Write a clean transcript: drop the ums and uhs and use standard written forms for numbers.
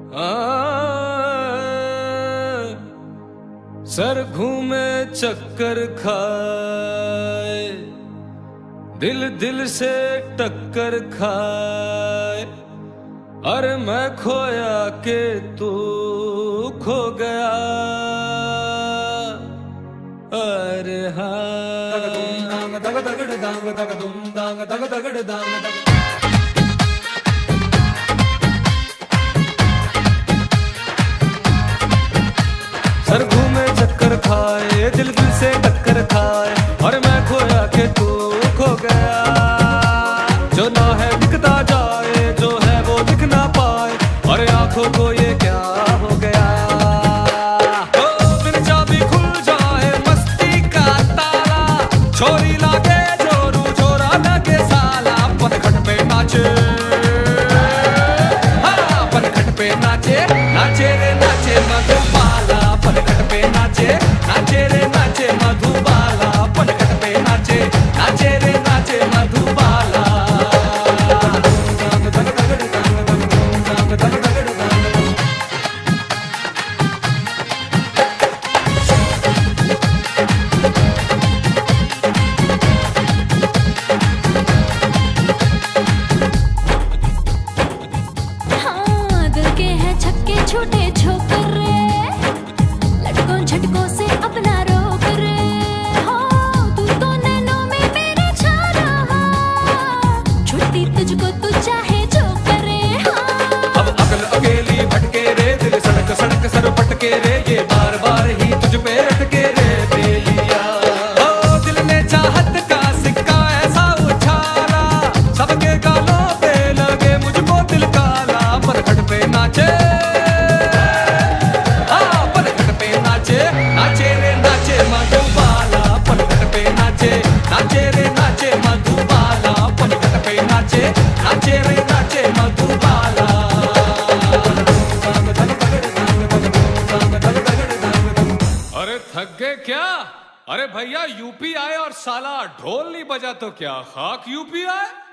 Sir घूमे चक्कर खाए, दिल दिल से टक्कर खाए, अरे मैं खोया के तू खो गया। अरे सर घूमे चक्कर खाए, दिल दिल से टक्कर खाए, और मैं खोया के तू खो गया। जो ना है दिखता जाए, जो है वो दिख ना पाए, और आंखों को ये क्या हो गया। तो बिन चाबी खुल जाए मस्ती का ताला, छोरी लागे जोरू छोरा लगे साला। पनघट पे नाचे, हाँ पनघट पे नाचे, नाचे रे नाचे मधुबाला। पनघट पे नाचे, नाचे रे नाचे मधुबाला। पनघट पे नाचे, नाचे रे नाचे मधुबाला। हाँ दिल के हैं छक्के छोटे छोकर रे, लटकों झटकों से अपना रोक रे। हो तू तो नैनों में मेरे छा रहा, छुट्टी तुझको तू चाहे जो करे। हाँ अब अकल अकेली भटके रे, दिल सड़क सड़क सर पटके रे, ये बार बार ही तुझ पे अटके रे बेलिया। ओ दिल ने चाहत का सिक्का ऐसा उछाला, सबके गालों पे लगे मुझको दिल काला। पनघट पे नाचे, हाँ पनघट पे नाचे, नाचे रे नाचे मधुबाला। पनघट पे नाचे, नाचे रे नाचे मधुबाला। पनघट पे नाचे, नाचे रे नाचे मधुबाला। अरे थक गए क्या? अरे भैया यूपी आए और साला ढोल नहीं बजा तो क्या खाक यूपी आए।